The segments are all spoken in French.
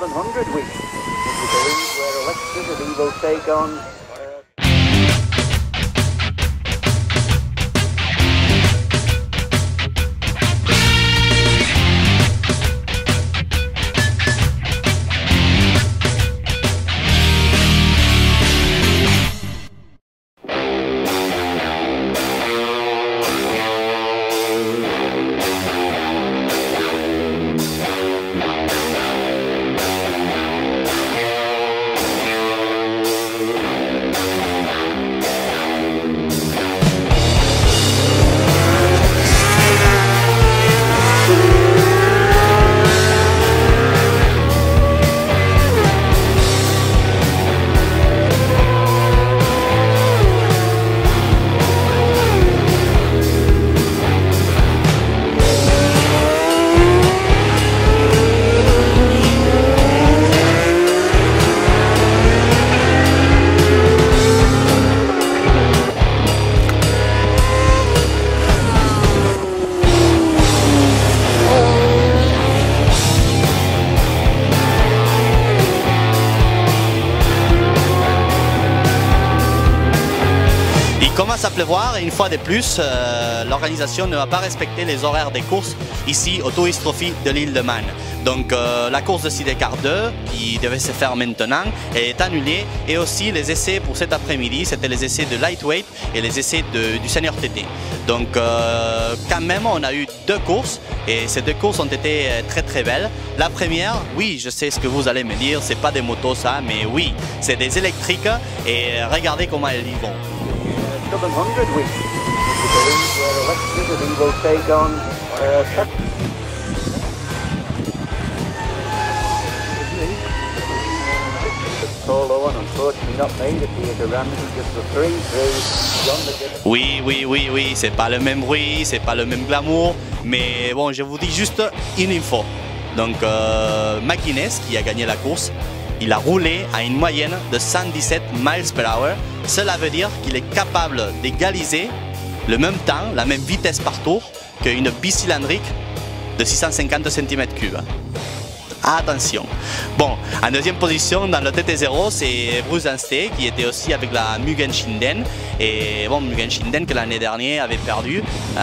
700 weeks, would you believe, where electricity will take on commence à pleuvoir et une fois de plus, l'organisation ne va pas respecter les horaires des courses ici au Tourist Trophy de l'île de Man. Donc la course de Sidecar 2 qui devait se faire maintenant est annulée et aussi les essais pour cet après-midi, c'était les essais de Lightweight et les essais du Senior TT. Donc quand même on a eu deux courses et ces deux courses ont été très belles. La première, oui je sais ce que vous allez me dire, c'est pas des motos ça, mais oui, c'est des électriques et regardez comment elles y vont. 700 weeks, would you believe, where electricity will take on solo one, unfortunately not made it here to Ramsey, just the 3 through John the Oui, c'est pas le même bruit, c'est pas le même glamour, mais bon, je vous dis juste une info. Donc, McGuinness, qui a gagné la course, il a roulé à une moyenne de 117 miles per hour. Cela veut dire qu'il est capable d'égaliser le même temps, la même vitesse par tour qu'une bicylindrique de 650 cm3. Attention. Bon, en deuxième position dans le TT0, c'est Bruce Anstey qui était aussi avec la Mugen Shinden. Et bon, Mugen Shinden que l'année dernière avait perdu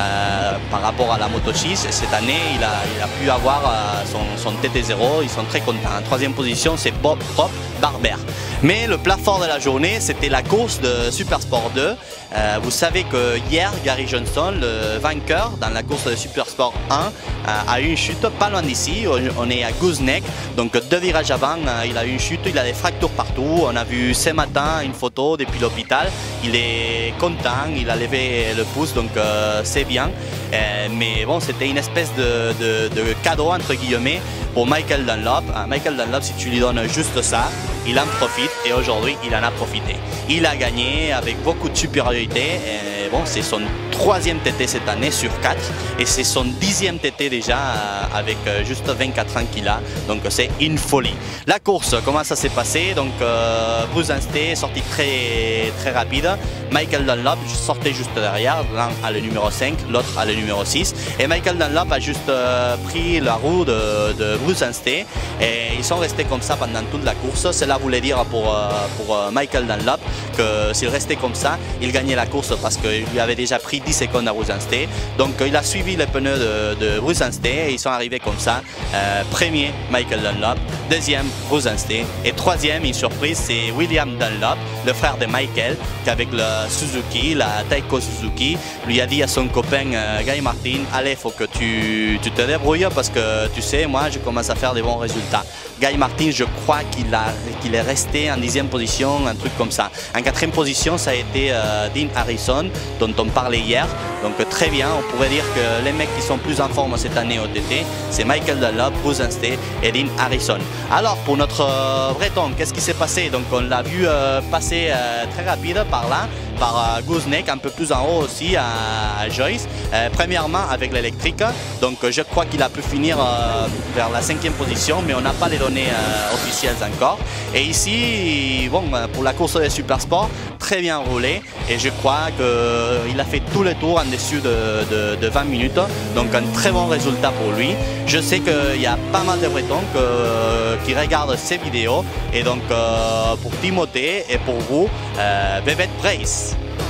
par rapport à la Moto 6. Cette année, il a pu avoir son TT0. Ils sont très contents. En troisième position, c'est Bob Prop Barber. Mais le plat fort de la journée, c'était la course de Super Sport 2. Vous savez que hier, Gary Johnson, le vainqueur dans la course de Super Sport 1, a eu une chute pas loin d'ici. On est à Gooseneck, donc 2 virages avant, il a eu une chute, il a des fractures partout. On a vu ce matin une photo depuis l'hôpital. Il est content, il a levé le pouce, donc c'est bien. Mais bon, c'était une espèce de cadeau entre guillemets pour Michael Dunlop. Michael Dunlop, si tu lui donnes juste ça, il en profite et aujourd'hui il en a profité. Il a gagné avec beaucoup de supériorité. Et bon, c'est son 3e TT cette année sur 4 et c'est son 10e TT déjà avec juste 24 ans qu'il a. Donc c'est une folie. La course, comment ça s'est passé? Donc Bruce Anstey est sorti très rapide. Michael Dunlop sortait juste derrière, l'un à le numéro 5, l'autre à le numéro 6. Et Michael Dunlop a juste pris la roue de Bruce Anstey et ils sont restés comme ça pendant toute la course. Cela voulait dire pour Michael Dunlop que s'il restait comme ça, il gagnait la course parce qu'il lui avait déjà pris 10 secondes à Bruce Anstey. Donc il a suivi les pneus de Bruce Anstey et ils sont arrivés comme ça. Premier, Michael Dunlop. Deuxième, Bruce Anstey. Et troisième, une surprise, c'est William Dunlop, le frère de Michael, qui avec le Suzuki, la Taiko Suzuki, lui a dit à son copain Guy Martin, allez, faut que tu te débrouilles parce que tu sais, moi je commence à faire des bons résultats. Guy Martin, je crois qu'il est resté en 10e position, un truc comme ça. En 4e position, ça a été Dean Harrison, dont on parlait hier. Donc très bien, on pourrait dire que les mecs qui sont plus en forme cette année au TT, c'est Michael Dunlop, Bruce Anstey et Dean Harrison. Alors pour notre Breton, qu'est-ce qui s'est passé? Donc on l'a vu passer très rapide par là, par Gooseneck, un peu plus en haut aussi à Joyce. Premièrement avec l'électrique, donc je crois qu'il a pu finir vers la 5e position, mais on n'a pas les données officielles encore. Et ici, bon, pour la course des Supersport, très bien roulé, et je crois qu'il a fait tous les tours en dessus de 20 minutes, donc un très bon résultat pour lui. Je sais qu'il y a pas mal de Bretons qui regardent ces vidéos, et donc pour Timothée et pour vous, Bebet Brace.